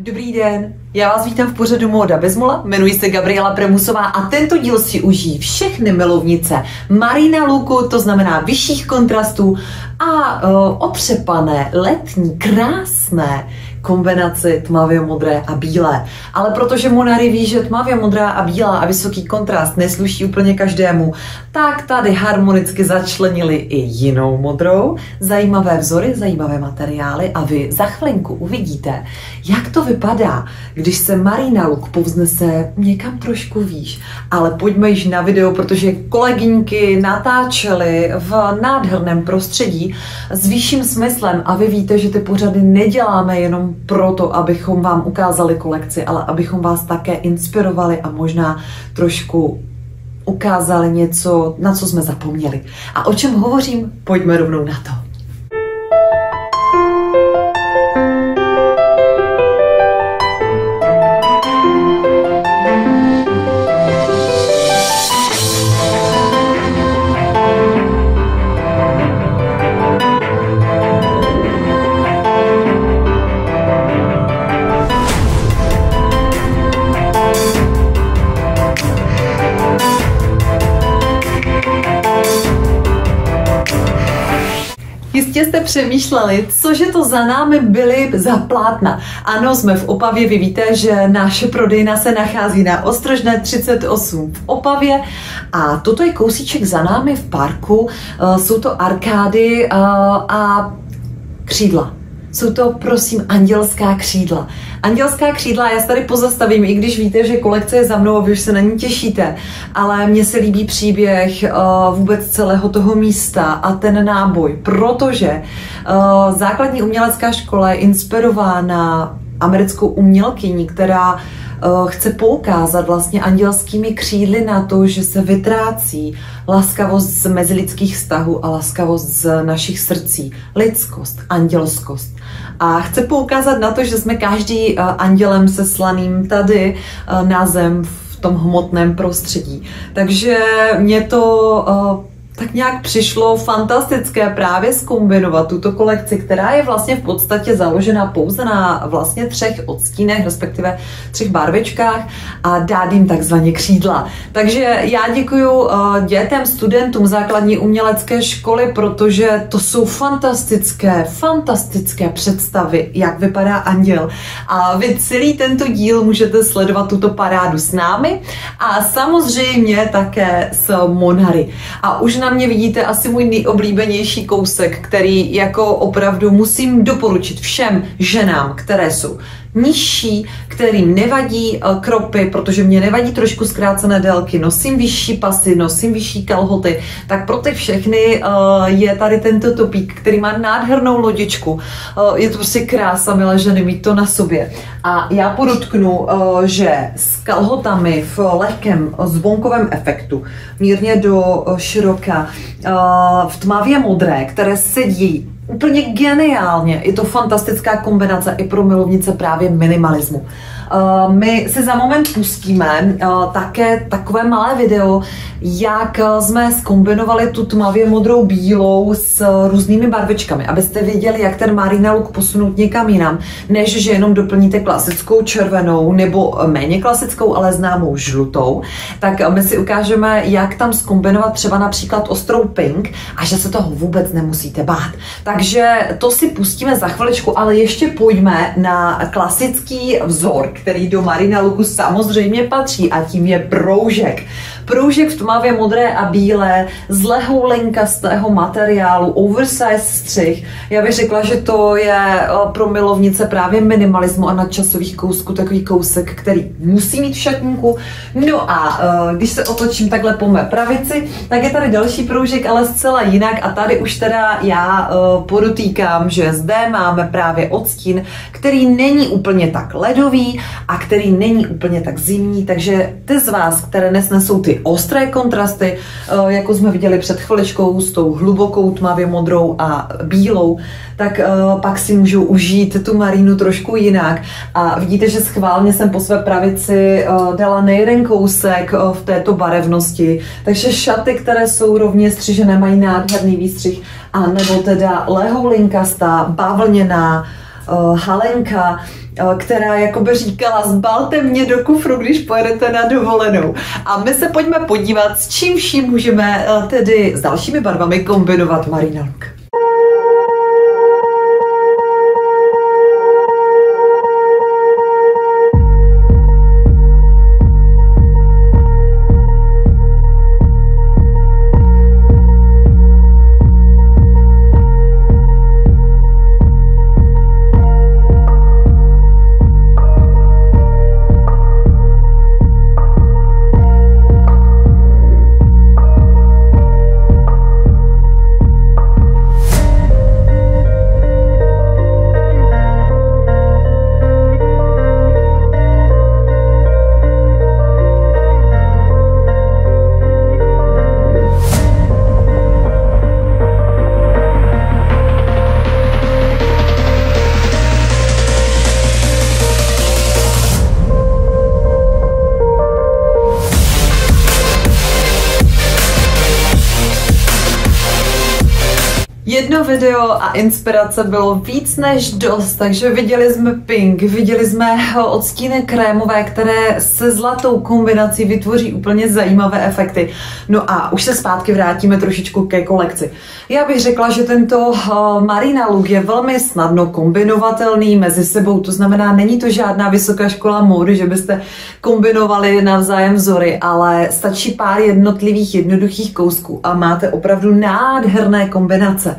Dobrý den, já vás vítám v pořadu Móda bez mola, jmenuji se Gabriela Premusová a tento díl si užijí všechny milovnice marina looku, to znamená vyšších kontrastů a otřepané, letní, krásné kombinaci tmavě modré a bílé. Ale protože Monary ví, že tmavě modrá a bílá a vysoký kontrast nesluší úplně každému, tak tady harmonicky začlenili i jinou modrou, zajímavé vzory, zajímavé materiály a vy za chvilinku uvidíte, jak to vypadá, když se marina look povznese někam trošku výš. Ale pojďme již na video, protože kolegyňky natáčely v nádherném prostředí s vyšším smyslem a vy víte, že ty pořady neděláme jenom proto, abychom vám ukázali kolekci, ale abychom vás také inspirovali a možná trošku ukázali něco, na co jsme zapomněli. A o čem hovořím? Pojďme rovnou na to. Jistě jste přemýšleli, cože to za námi byly za plátna. Ano, jsme v Opavě, vy víte, že naše prodejna se nachází na Ostrožné 38 v Opavě a toto je kousíček za námi v parku, jsou to arkády a křídla. Jsou to, prosím, andělská křídla. Andělská křídla, já se tady pozastavím, i když víte, že kolekce je za mnou a vy už se na ní těšíte, ale mně se líbí příběh vůbec celého toho místa a ten náboj, protože základní umělecká škola je inspirována americkou umělkyní, která chce poukázat vlastně andělskými křídly na to, že se vytrácí laskavost z mezilidských vztahů a laskavost z našich srdcí. Lidskost, andělskost. A chce poukázat na to, že jsme každý andělem seslaným tady na zem v tom hmotném prostředí. Takže mě to tak nějak přišlo fantastické právě zkombinovat tuto kolekci, která je vlastně v podstatě založena pouze na vlastně 3 odstínech, respektive 3 barvičkách a dát jim takzvaně křídla. Takže já děkuju dětem, studentům základní umělecké školy, protože to jsou fantastické představy, jak vypadá anděl. A vy celý tento díl můžete sledovat tuto parádu s námi a samozřejmě také s Monary. A už na mě vidíte asi můj nejoblíbenější kousek, který jako opravdu musím doporučit všem ženám, které jsou nižší, kterým nevadí kropy, protože mě nevadí trošku zkrácené délky, nosím vyšší pasy, nosím vyšší kalhoty, tak pro ty všechny je tady tento topík, který má nádhernou lodičku. Je to prostě krása, milé ženy, mít to na sobě. A já podotknu, že s kalhotami v lehkém zvonkovém efektu, mírně do široka, v tmavě modré, které sedí úplně geniálně. Je to fantastická kombinace i pro milovnice právě minimalismu. My si za moment pustíme také takové malé video, jak jsme zkombinovali tu tmavě modrou bílou s různými barvičkami, abyste věděli, jak ten marina look posunout někam jinam, než že jenom doplníte klasickou červenou nebo méně klasickou, ale známou žlutou. Tak my si ukážeme, jak tam zkombinovat třeba například ostrou pink a že se toho vůbec nemusíte bát. Takže to si pustíme za chviličku, ale ještě pojďme na klasický vzor, který do marina looku samozřejmě patří a tím je proužek. Proužek v tmavě modré a bílé z lehoulenkastého materiálu, oversize střih. Já bych řekla, že to je pro milovnice právě minimalismu a nadčasových kousků takový kousek, který musí mít v šatníku. No a když se otočím takhle po mé pravici, tak je tady další proužek, ale zcela jinak a tady už teda já podotýkám, že zde máme právě odstín, který není úplně tak ledový a který není úplně tak zimní, takže ty z vás, které nesnesou ty ostré kontrasty, jako jsme viděli před chviličkou s tou hlubokou tmavě modrou a bílou, tak pak si můžou užít tu marínu trošku jinak. A vidíte, že schválně jsem po své pravici dala nejeden kousek v této barevnosti, takže šaty, které jsou rovně střižené, mají nádherný výstřih, a nebo teda lehoulinkastá, bavlněná halenka, která jakoby říkala, zbalte mě do kufru, když pojedete na dovolenou. A my se pojďme podívat, s čím vším můžeme tedy s dalšími barvami kombinovat Marina Look. Jedno video a inspirace bylo víc než dost, takže viděli jsme pink, viděli jsme odstíny krémové, které se zlatou kombinací vytvoří úplně zajímavé efekty. No a už se zpátky vrátíme trošičku ke kolekci. Já bych řekla, že tento Marina Look je velmi snadno kombinovatelný mezi sebou, to znamená, není to žádná vysoká škola módy, že byste kombinovali navzájem vzory, ale stačí pár jednotlivých jednoduchých kousků a máte opravdu nádherné kombinace.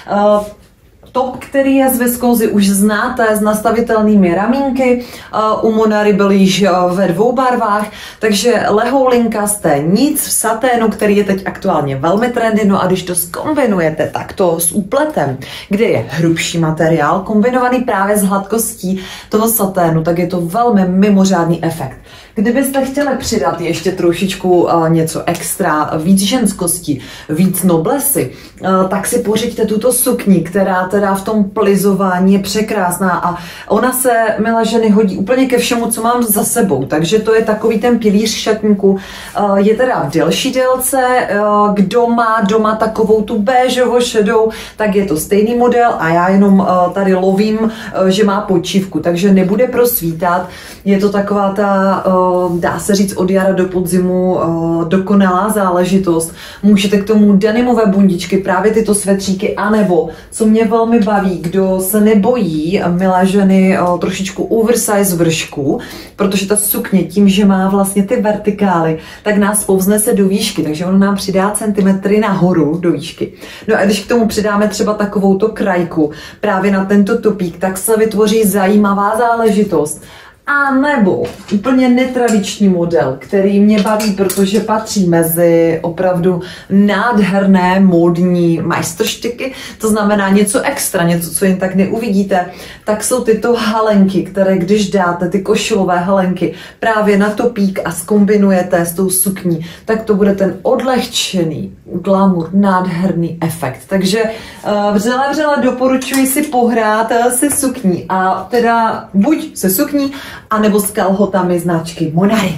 Top, který je z viskózy, už znáte s nastavitelnými ramínky. U Monary byl již ve 2 barvách, takže lehou linkasté, nic v saténu, který je teď aktuálně velmi trendy. No a když to zkombinujete takto s úpletem, kde je hrubší materiál, kombinovaný právě s hladkostí toho saténu, tak je to velmi mimořádný efekt. Kdybyste chtěli přidat ještě trošičku něco extra, víc ženskosti, víc noblesy, tak si pořiďte tuto sukni, která teda v tom plizování je překrásná a ona se, milé ženy, hodí úplně ke všemu, co mám za sebou, takže to je takový ten pilíř šatníku. Je teda v delší délce, kdo má doma takovou tu béžovo šedou, tak je to stejný model a já jenom tady lovím, že má počívku, takže nebude prosvítat. Je to taková ta, dá se říct, od jara do podzimu dokonalá záležitost. Můžete k tomu denimové bundičky, právě tyto svetříky, anebo, co mě velmi baví, kdo se nebojí, milé ženy, trošičku oversize vršku, protože ta sukně tím, že má vlastně ty vertikály, tak nás povznese do výšky, takže ono nám přidá centimetry nahoru do výšky. No a když k tomu přidáme třeba takovouto krajku právě na tento topík, tak se vytvoří zajímavá záležitost. A nebo úplně netradiční model, který mě baví, protože patří mezi opravdu nádherné módní majstrštyky, to znamená něco extra, něco, co jen tak neuvidíte, tak jsou tyto halenky, které když dáte, ty košilové halenky, právě na topík a zkombinujete s tou sukní, tak to bude ten odlehčený, glamour, nádherný efekt. Takže vřele doporučuji si pohrát se sukní a teda buď se sukní, anebo s kalhotami značky Monary.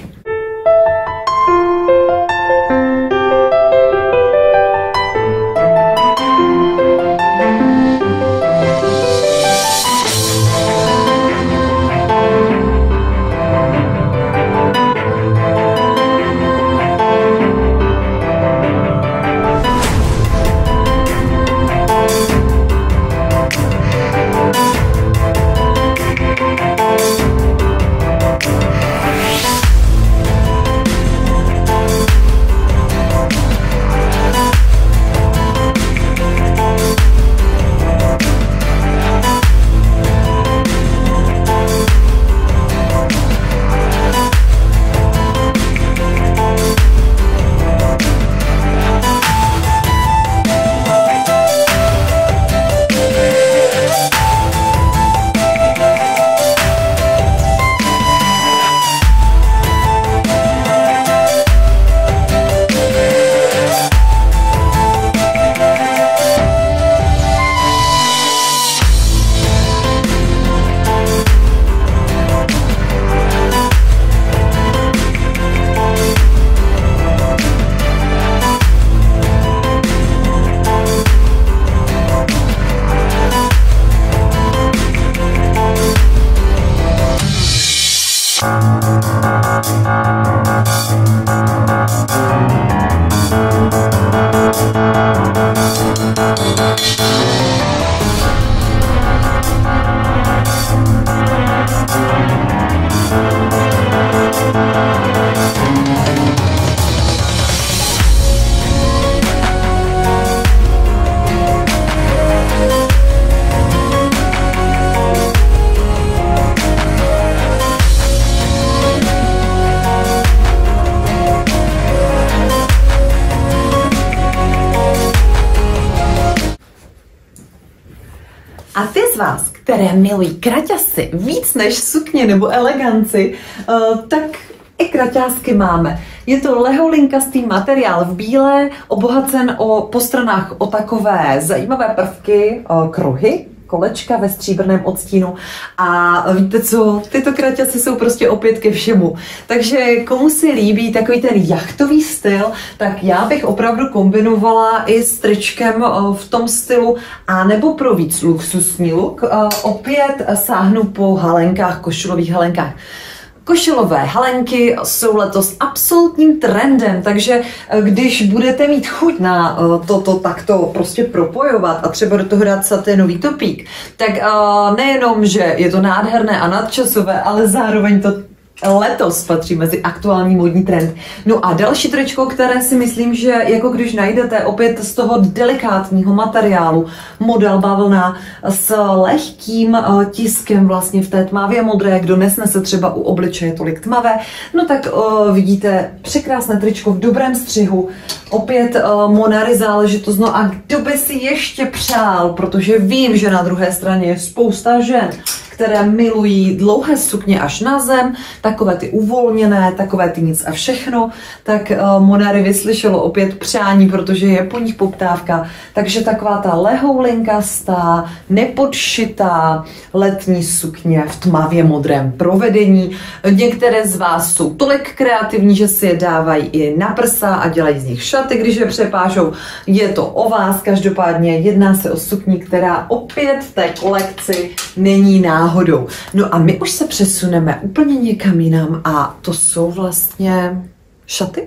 A ty z vás, které milují kraťasy víc než sukně nebo eleganci, tak i kraťásky máme. Je to leholinkastý materiál v bílé, obohacen po stranách o takové zajímavé prvky, kruhy, kolečka ve stříbrném odstínu a víte co, tyto kraťasy jsou prostě opět ke všemu. Takže komu se líbí takový ten jachtový styl, tak já bych opravdu kombinovala i s tričkem v tom stylu, a nebo pro víc luxusní look opět sáhnu po halenkách, košulových halenkách. Košilové halenky jsou letos absolutním trendem, takže když budete mít chuť na toto takto prostě propojovat a třeba do toho dát saténový topík, tak nejenom, že je to nádherné a nadčasové, ale zároveň to letos patří mezi aktuální modní trend. No a další tričko, které si myslím, že jako když najdete opět z toho delikátního materiálu, model bavlna s lehkým tiskem vlastně v té tmavě modré, kdo nesnese třeba u obličeje tolik tmavé, no tak vidíte překrásné tričko v dobrém střihu, opět Monary záležitost, no a kdo by si ještě přál, protože vím, že na druhé straně je spousta žen, které milují dlouhé sukně až na zem, takové ty uvolněné, takové ty nic a všechno, tak Monary vyslyšelo opět přání, protože je po nich poptávka. Takže taková ta lehoulinkastá, nepodšitá letní sukně v tmavě modrém provedení. Některé z vás jsou tolik kreativní, že si je dávají i na prsa a dělají z nich šaty, když je přepážou. Je to o vás, každopádně jedná se o sukni, která opět v té kolekci není náhodou. No a my už se přesuneme úplně někam jinam a to jsou vlastně šaty.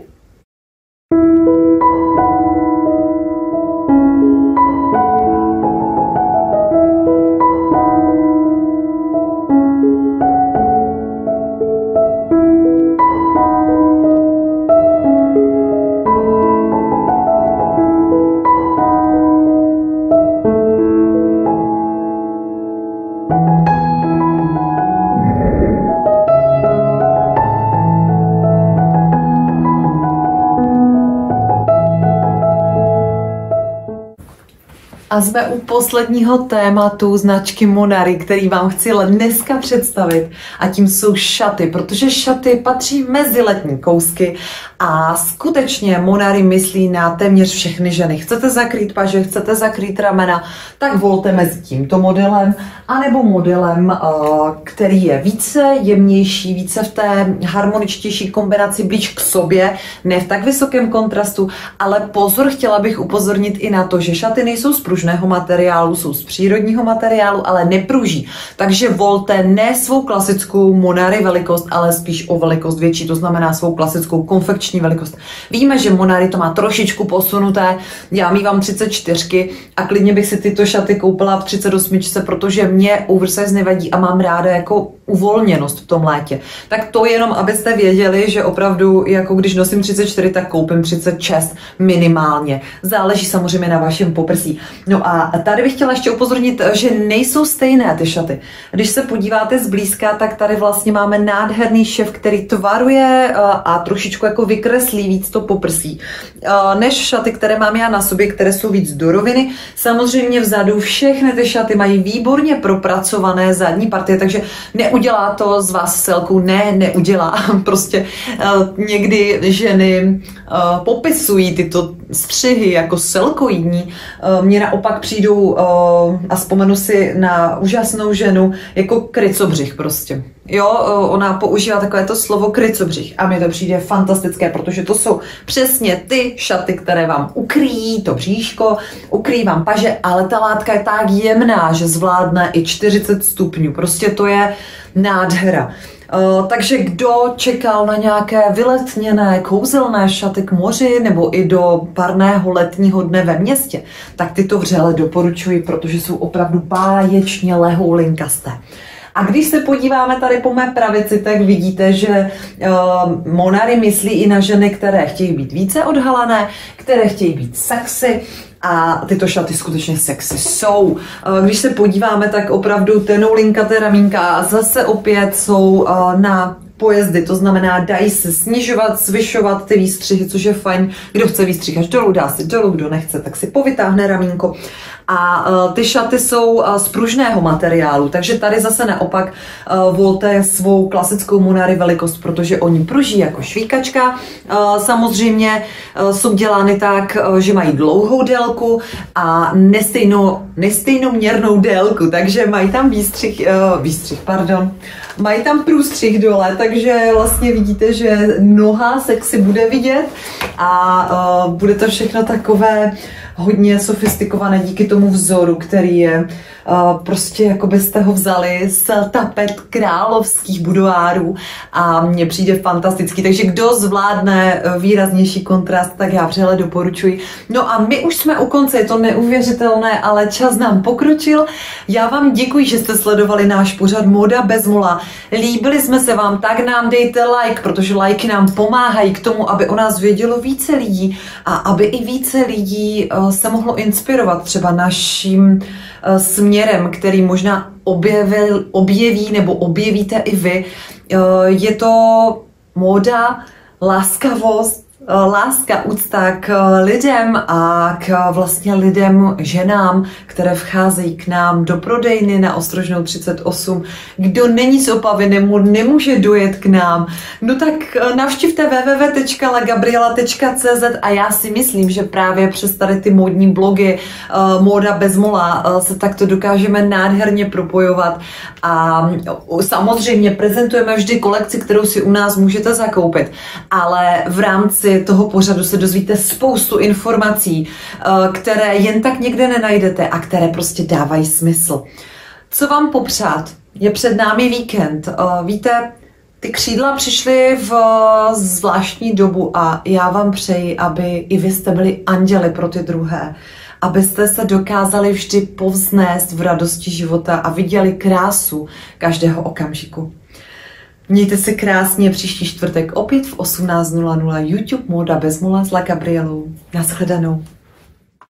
A jsme u posledního tématu značky Monary, který vám chci dneska představit, a tím jsou šaty, protože šaty patří mezi letní kousky a skutečně Monary myslí na téměř všechny ženy. Chcete zakrýt paže, chcete zakrýt ramena, tak volte mezi tímto modelem anebo modelem, který je více jemnější, více v té harmoničtější kombinaci blíž k sobě, ne v tak vysokém kontrastu, ale pozor, chtěla bych upozornit i na to, že šaty nejsou z pružného materiálu, jsou z přírodního materiálu, ale nepruží. Takže volte ne svou klasickou Monary velikost, ale spíš o velikost větší, to znamená svou klasickou konfekční velikost. Víme, že Monary to má trošičku posunuté, já mívám 34 a klidně bych si tyto šaty koupila v 38, protože mě oversize nevadí a mám ráda jako uvolněnost v tom létě. Tak to jenom, abyste věděli, že opravdu, jako když nosím 34, tak koupím 36 minimálně. Záleží samozřejmě na vašem poprsí. No a tady bych chtěla ještě upozornit, že nejsou stejné ty šaty. Když se podíváte zblízka, tak tady vlastně máme nádherný šev, který tvaruje a trošičku jako vykreslí víc to poprsí, než šaty, které mám já na sobě, které jsou víc do roviny. Samozřejmě vzadu všechny ty šaty mají výborně propracované zadní partie, takže neudělá to z vás selku, neudělá. Prostě někdy ženy popisují tyto střihy jako selkoidní. Mně naopak přijdou a vzpomenu si na úžasnou ženu jako krycobřich prostě. Jo, ona používá takové to slovo krycobřich a mi to přijde fantastické, protože to jsou přesně ty šaty, které vám ukryjí to bříško, ukryjí vám paže, ale ta látka je tak jemná, že zvládne i 40 stupňů. Prostě to je nádhera. Takže kdo čekal na nějaké vyletněné, kouzelné šaty k moři nebo i do parného letního dne ve městě, tak tyto vřele doporučuji, protože jsou opravdu báječně lehoulinkasté. A když se podíváme tady po mé pravici, tak vidíte, že Monary myslí i na ženy, které chtějí být více odhalené, které chtějí být sexy, a tyto šaty skutečně sexy jsou. Když se podíváme, tak opravdu tenoulinkaté ramínka zase opět jsou na pojezdy, to znamená, dají se snižovat, zvyšovat ty výstřihy, což je fajn. Kdo chce výstřih až dolů, dá si dolů, kdo nechce, tak si povytáhne ramínko. A ty šaty jsou z pružného materiálu, takže tady zase naopak volte svou klasickou Monary velikost, protože oni pruží jako švíkačka. Samozřejmě jsou dělány tak, že mají dlouhou délku a nestejnoměrnou délku, takže mají tam mají tam průstřih dole, takže vlastně vidíte, že noha sexy bude vidět a bude to všechno takové hodně sofistikované díky tomu vzoru, který je prostě jako byste ho vzali z tapet královských budoárů a mně přijde fantastický. Takže kdo zvládne výraznější kontrast, tak já vřele doporučuji. No a my už jsme u konce, je to neuvěřitelné, ale čas nám pokročil. Já vám děkuji, že jste sledovali náš pořad Móda bez mola. Líbili jsme se vám, tak nám dejte like, protože lajky nám pomáhají k tomu, aby o nás vědělo více lidí a aby i více lidí se mohlo inspirovat třeba naším směrem, který možná objeví nebo objevíte i vy. Je to móda, láskavost, láska, úcta k lidem a k vlastně lidem, ženám, které vcházejí k nám do prodejny na Ostrožnou 38. Kdo není z Opavy, nemůže dojet k nám, no tak navštivte www.lagabriela.cz a já si myslím, že právě přes tady ty módní blogy Móda bez mola se takto dokážeme nádherně propojovat a samozřejmě prezentujeme vždy kolekci, kterou si u nás můžete zakoupit, ale v rámci toho pořadu se dozvíte spoustu informací, které jen tak někde nenajdete a které prostě dávají smysl. Co vám popřát? Je před námi víkend. Víte, ty křídla přišly v zvláštní dobu a já vám přeji, aby i vy jste byli anděli pro ty druhé, abyste se dokázali vždy povznést v radosti života a viděli krásu každého okamžiku. Mějte se krásně, příští čtvrtek opět v 18:00 YouTube Móda bez mola s La Gabrielou. Naschledanou.